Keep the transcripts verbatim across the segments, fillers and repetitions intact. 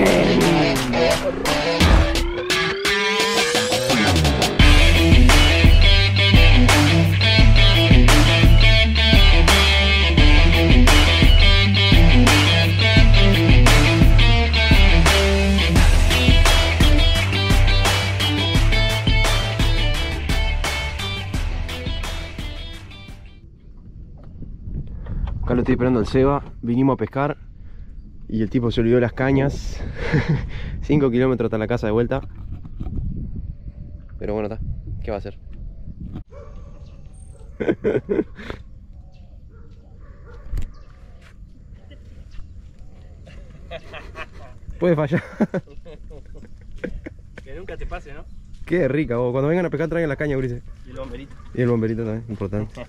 ¡Qué lindo! Acá lo estoy esperando al Seba, vinimos a pescar y el tipo se olvidó las cañas. cinco kilómetros hasta la casa de vuelta. Pero bueno, está. ¿Qué va a hacer? Puede fallar. Que nunca te pase, ¿no? Qué rica, vos. Cuando vengan a pescar traigan las cañas, Ulises. Y el bomberito. Y el bomberito también, importante.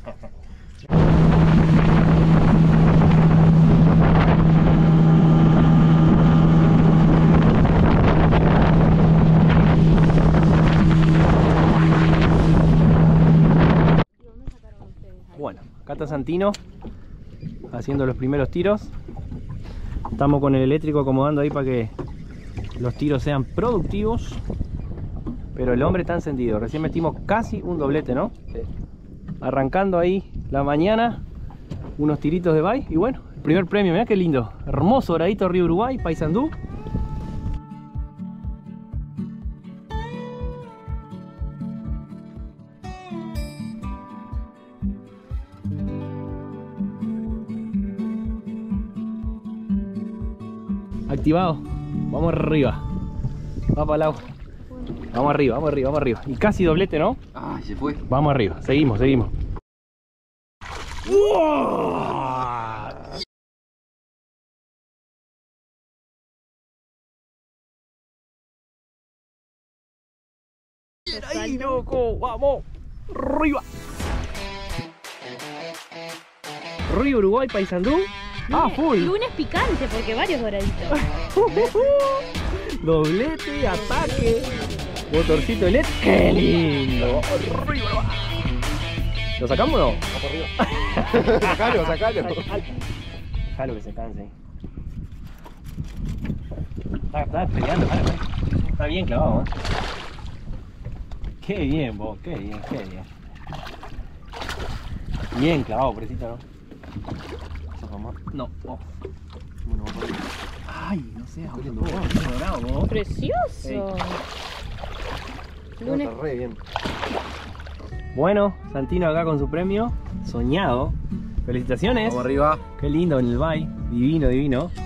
Bueno, acá está Santino haciendo los primeros tiros. Estamos con el eléctrico acomodando ahí para que los tiros sean productivos. Pero el hombre está encendido. Recién metimos casi un doblete, ¿no? Sí. Arrancando ahí la mañana, unos tiritos de bay. Y bueno, el primer premio, mirá qué lindo. Hermoso doradito Río Uruguay, Paysandú. Activado. Vamos arriba. Va para el agua. Vamos arriba, vamos arriba, vamos arriba. Y casi doblete, ¿no? Ah, se fue. Vamos arriba, seguimos, seguimos. ¡Ahí, loco! ¡Vamos! ¡Arriba! Río Uruguay, Paysandú. Ah, full. Lunes picante porque varios doraditos. Doblete, ataque. Motorcito eléctrico. ¡Qué lindo! ¡Arriba! ¿Lo sacamos o no? Va por arriba. Sacalo, sacalo. Déjalo que se canse. Está, está peleando, está, está bien clavado, ¿eh? Qué bien, vos, qué bien, qué bien. Bien clavado, presita, ¿no? No, oh. Bueno, vamos a ver. Ay, no sé, dorado. Precioso. Lunes. Está re bien. Bueno, Santino acá con su premio soñado. Felicitaciones. Vamos arriba. Qué lindo en el bay. Divino, divino.